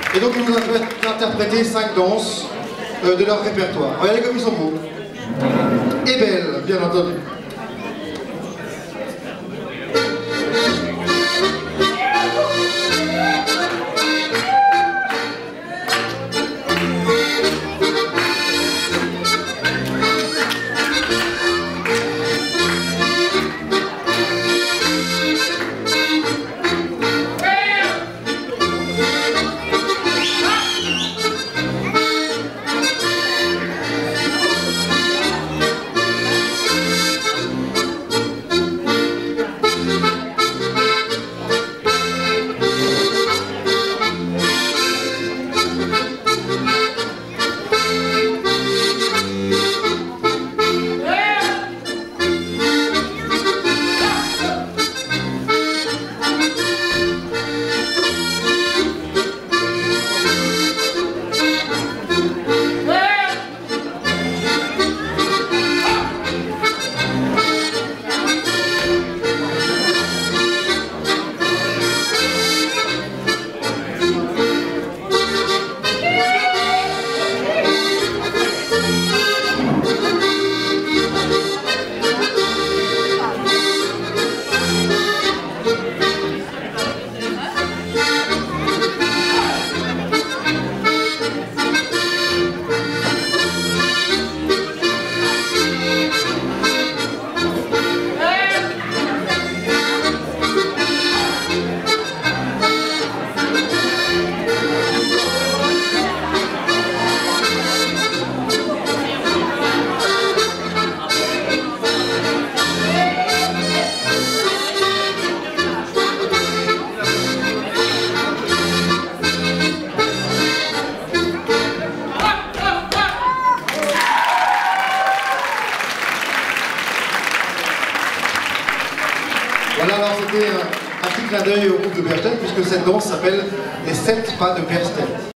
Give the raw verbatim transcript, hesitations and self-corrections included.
Et donc ils vont interpréter cinq danses euh, de leur répertoire. Regardez comme ils sont beaux. Et belles, bien entendu. Voilà, alors c'était un, un petit clin d'œil au groupe de Berstedt, puisque cette danse s'appelle les sept pas de Berstedt.